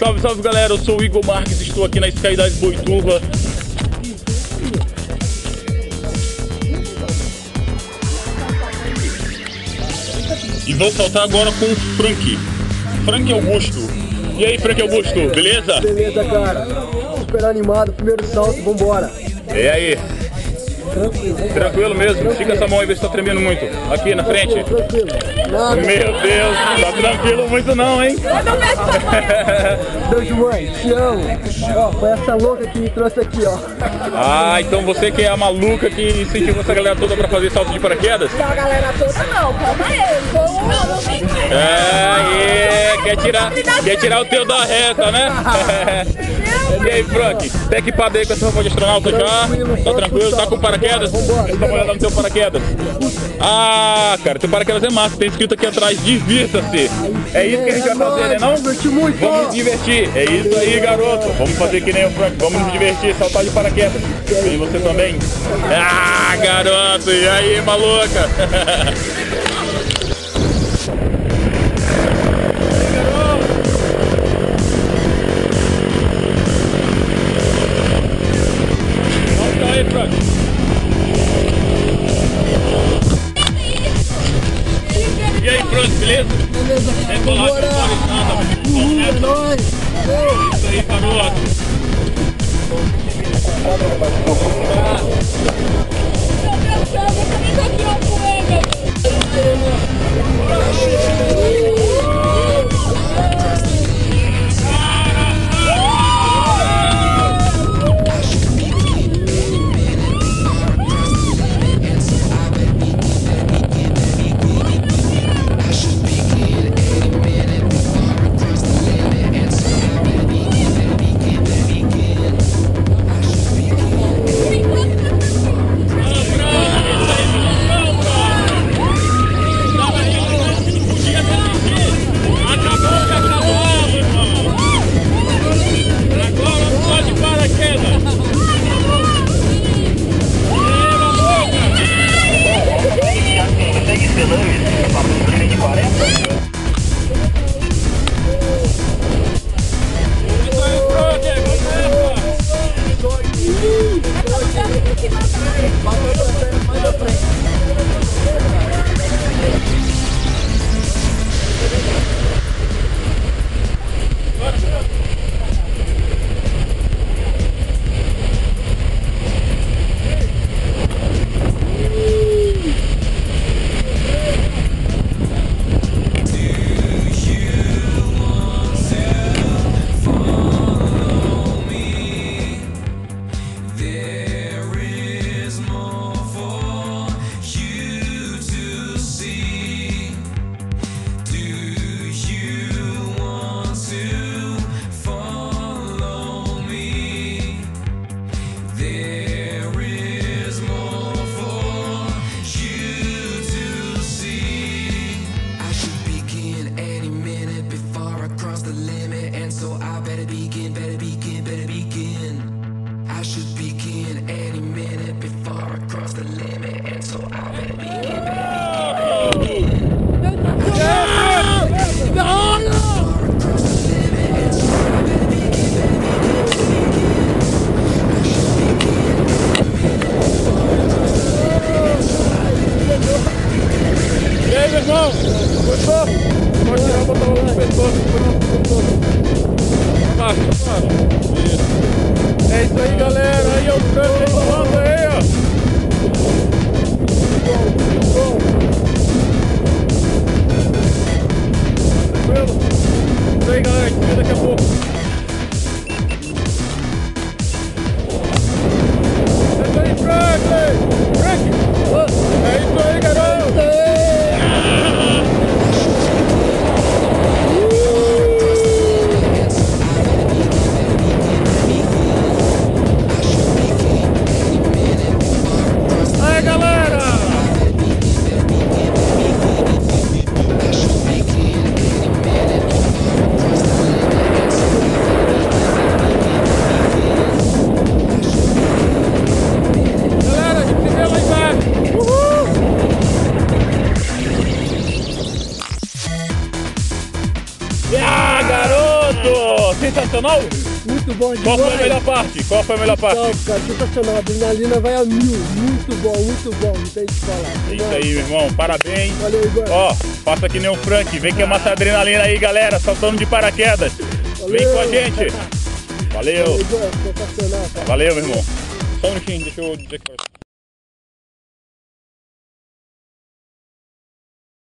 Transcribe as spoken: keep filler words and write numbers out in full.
Salve, salve galera, eu sou o Igor Marques, estou aqui na Skydive Boituva. E vou saltar agora com o Frank, Frank Augusto. E aí, Frank Augusto, beleza? Beleza, cara. Super animado, primeiro salto, vambora. E aí? Tranquilo. Tranquilo mesmo? Tranquilo. Estica essa mão aí, vê se tá tremendo muito. Aqui na frente. Tranquilo. Nada. Meu Deus, tá tranquilo muito não, hein? Beijo, mãe. Te amo. Ó, foi essa louca que me trouxe aqui, ó. Ah, então você que é a maluca que incentivou essa galera toda pra fazer salto de paraquedas? Não, a galera toda não, calma aí. Não, é, é, quer tirar, quer tirar o teu da reta, né? E aí, Frank, tá equipado aí com essa roupa de astronauta já? Tá tranquilo? Tá com paraquedas? Deixa uma olhada no teu paraquedas. Ah, cara, teu paraquedas é massa. Tem escrito aqui atrás, divirta-se. É isso que a gente vai fazer, né não? Vamos nos divertir. É isso aí, garoto. Vamos fazer que nem o Frank. Vamos nos divertir, saltar de paraquedas. E você também. Ah, garoto. E aí, maluca? E aí, Frank, beleza? Beleza. É bolacha, Uhul, é nóis. Isso aí, garoto. É isso aí, galera. Aí é o Frank falando aí, ó. Tranquilo? Isso aí, galera. A gente vê daqui a pouco. É isso aí, Frank! Frank! É isso aí, garoto! sensacional? Muito bom Qual demais. foi a melhor parte? Qual foi a melhor parte? Não, cara, sensacional. A adrenalina vai a mil. Muito bom, muito bom. Não tem o que falar. É isso aí, meu irmão. Parabéns. Valeu, Igor. Ó, faça que nem o Frank. Vem queimar essa adrenalina aí, galera. Saltando de paraquedas. Vem com a gente. Valeu. Valeu, Igor. Sensacional, cara. Valeu, meu irmão. Só um minutinho, deixa eu dizer que